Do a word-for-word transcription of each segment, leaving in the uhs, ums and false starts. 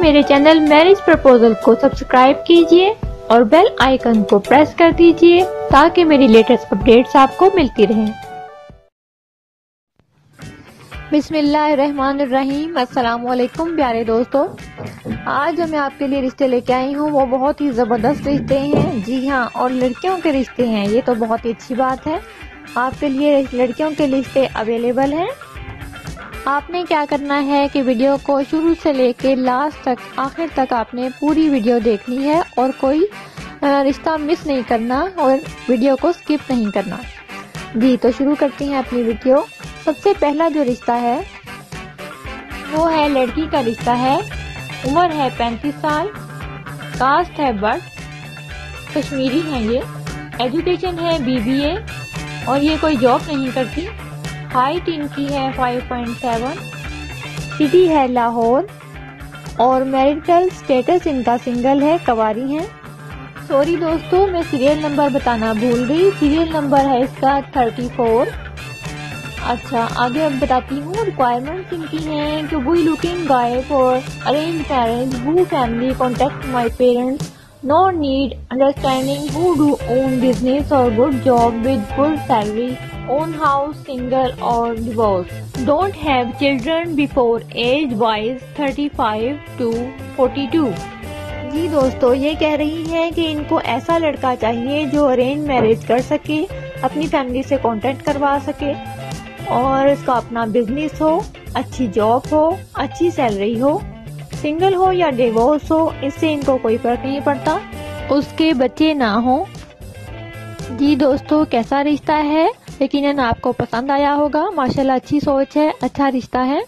मेरे channel marriage proposal को subscribe कीजिए और बेल आइकन को प्रेस कर दीजिए ताकि मेरी लेटेस्ट अपडेट्स आपको मिलती रहें। बिस्मिल्लाहिर्रहमानिर्रहीम। अस्सलाम वालेकुम प्यारे दोस्तों, आज जो मैं आपके लिए रिश्ते लेके आई हूँ वो बहुत ही ज़बरदस्त रिश्ते हैं। जी हाँ, और लड़कियों के रिश्ते हैं, ये तो बहुत ही अच्छी बात है। आपके लिए लड़कियों के रिश्ते अवेलेबल हैं। आपने क्या करना है कि वीडियो को शुरू से लेके लास्ट तक, आखिर तक आपने पूरी वीडियो देखनी है और कोई रिश्ता मिस नहीं करना और वीडियो को स्किप नहीं करना। जी तो शुरू करते हैं अपनी वीडियो। सबसे पहला जो रिश्ता है वो है लड़की का रिश्ता है। उम्र है पैंतीस साल, कास्ट है बट, कश्मीरी है ये, एजुकेशन है बीबीए और ये कोई जॉब नहीं करती। हाइट इनकी है फाइव पॉइंट सेवन, सिटी है लाहौर और मैरिटल स्टेटस इनका सिंगल है, कवारी है। सॉरी दोस्तों, मैं सीरियल नंबर बताना भूल गई। सीरियल नंबर है इसका थर्टी फोर। अच्छा, आगे अब बताती हूँ। रिक्वायरमेंट्स इनकी हैं कि we looking guy for arrange marriage, who family contact my parents, no need understanding, who do own business or good job with good salary, own house, single or divorced, don't have children before age wise thirty-five to forty-two। जी दोस्तों, ये कह रही हैं कि इनको ऐसा लड़का चाहिए जो अरेंज मैरिज कर सके, अपनी फैमिली से कांटेक्ट करवा सके और इसका अपना बिजनेस हो, अच्छी जॉब हो, अच्छी सैलरी हो, सिंगल हो या डिवोर्स हो, इससे इनको कोई फर्क नहीं पड़ता, उसके बच्चे ना हो। जी दोस्तों, कैसा रिश्ता है, यकीनन आपको पसंद आया होगा। माशाल्लाह अच्छी सोच है, अच्छा रिश्ता है।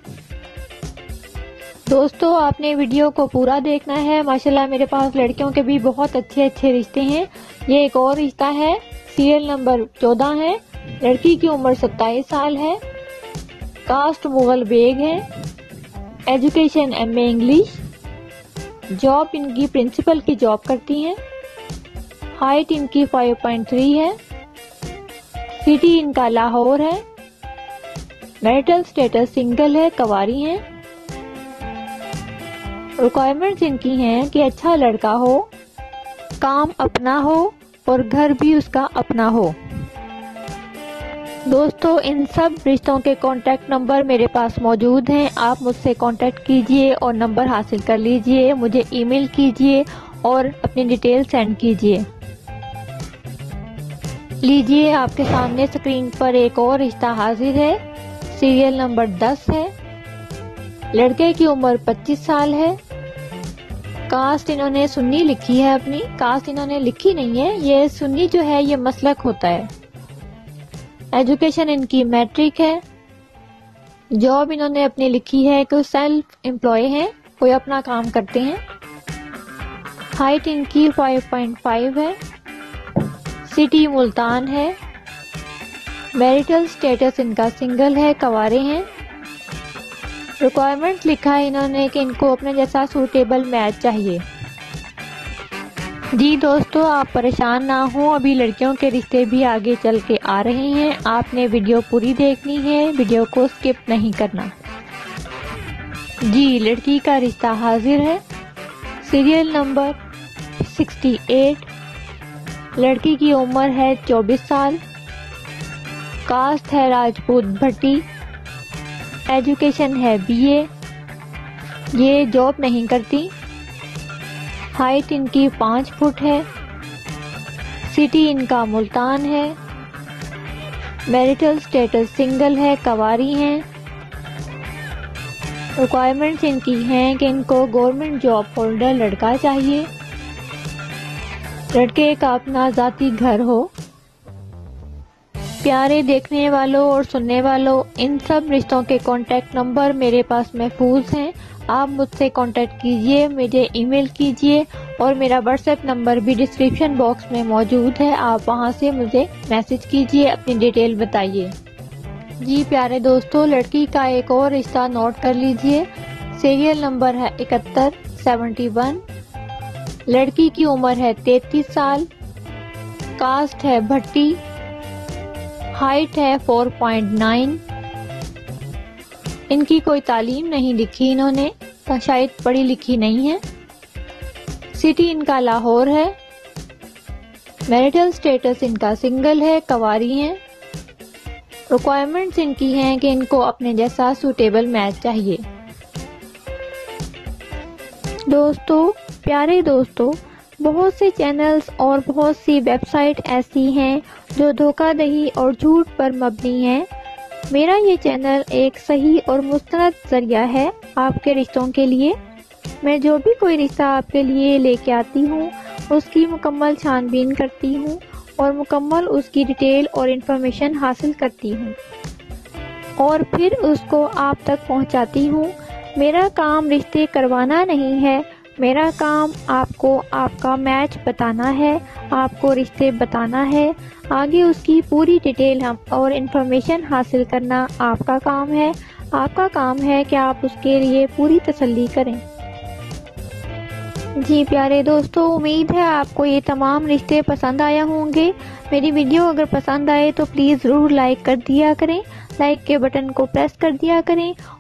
दोस्तों आपने वीडियो को पूरा देखना है। माशाल्लाह मेरे पास लड़कियों के भी बहुत अच्छे अच्छे रिश्ते हैं। ये एक और रिश्ता है, सीरियल नंबर चौदह है। लड़की की उम्र सत्ताईस साल है, कास्ट मुगल बेग है, education M A English, job इनकी प्रिंसिपल की जॉब करती हैं, हाइट इनकी फाइव पॉइंट थ्री है, सिटी इनका लाहौर है, मैरिटल स्टेटस सिंगल है, कवारी हैं। रिक्वायरमेंट्स इनकी हैं कि अच्छा लड़का हो, काम अपना हो और घर भी उसका अपना हो। दोस्तों इन सब रिश्तों के कॉन्टैक्ट नंबर मेरे पास मौजूद हैं। आप मुझसे कॉन्टैक्ट कीजिए और नंबर हासिल कर लीजिए, मुझे ईमेल कीजिए और अपनी डिटेल सेंड कीजिए। लीजिए आपके सामने स्क्रीन पर एक और रिश्ता हाजिर है। सीरियल नंबर दस है। लड़के की उम्र पच्चीस साल है। कास्ट इन्होंने सुन्नी लिखी है, अपनी कास्ट इन्होंने लिखी नहीं है। ये सुन्नी जो है ये मसलक होता है। एजुकेशन इनकी मैट्रिक है। जॉब इन्होंने अपनी लिखी है कि सेल्फ एम्प्लॉय हैं, कोई अपना काम करते हैं। हाइट इनकी फाइव पॉइंट फाइव है। सिटी मुल्तान है। मैरिटल स्टेटस इनका सिंगल है, कवारे हैं। रिक्वायरमेंट लिखा है इन्होंने कि इनको अपने जैसा सूटेबल मैच चाहिए। जी दोस्तों आप परेशान ना हो, अभी लड़कियों के रिश्ते भी आगे चल के आ रहे हैं। आपने वीडियो पूरी देखनी है, वीडियो को स्किप नहीं करना। जी लड़की का रिश्ता हाजिर है। Serial number sixty eight. लड़की की उम्र है चौबीस साल, कास्ट है राजपूत भट्टी, एजुकेशन है बीए, ये जॉब नहीं करती। हाइट इनकी पाँच फुट है। सिटी इनका मुल्तान है। मैरिटल स्टेटस सिंगल है, कवारी हैं। रिक्वायरमेंट्स इनकी हैं कि इनको गवर्नमेंट जॉब होल्डर लड़का चाहिए, लड़के का अपना जाती घर हो। प्यारे देखने वालों और सुनने वालों, इन सब रिश्तों के कॉन्टैक्ट नंबर मेरे पास महफूज हैं। आप मुझसे कांटेक्ट कीजिए, मुझे ईमेल कीजिए और मेरा व्हाट्सएप नंबर भी डिस्क्रिप्शन बॉक्स में मौजूद है। आप वहां से मुझे मैसेज कीजिए, अपनी डिटेल बताइए। जी प्यारे दोस्तों, लड़की का एक और रिश्ता नोट कर लीजिए। सीरियल नंबर है इकहत्तर सेवेंटी वन। लड़की की उम्र है तैतीस साल, कास्ट है भट्टी, हाइट है फोर पॉइंट नाइन। इनकी कोई तालीम नहीं लिखी इन्होंने, शायद पढ़ी लिखी नहीं है। सिटी इनका लाहौर है। मैरिटल स्टेटस इनका सिंगल है, कवारी हैं। रिक्वायरमेंट्स इनकी हैं कि इनको अपने जैसा सूटेबल मैच चाहिए। दोस्तों, प्यारे दोस्तों, बहुत से चैनल्स और बहुत सी वेबसाइट ऐसी हैं जो धोखाधड़ी और झूठ पर मबनी हैं। मेरा ये चैनल एक सही और मुस्तनद जरिया है आपके रिश्तों के लिए। मैं जो भी कोई रिश्ता आपके लिए लेके आती हूँ उसकी मुकम्मल छानबीन करती हूँ और मुकम्मल उसकी डिटेल और इन्फॉर्मेशन हासिल करती हूँ और फिर उसको आप तक पहुँचाती हूँ। मेरा काम रिश्ते करवाना नहीं है, मेरा काम आपको आपका मैच बताना है, आपको रिश्ते बताना है। आगे उसकी पूरी डिटेल हम और इन्फॉर्मेशन हासिल करना आपका काम है। आपका काम है कि आप उसके लिए पूरी तसल्ली करें। जी प्यारे दोस्तों, उम्मीद है आपको ये तमाम रिश्ते पसंद आया होंगे। मेरी वीडियो अगर पसंद आए तो प्लीज़ ज़रूर लाइक कर दिया करें, लाइक के बटन को प्रेस कर दिया करें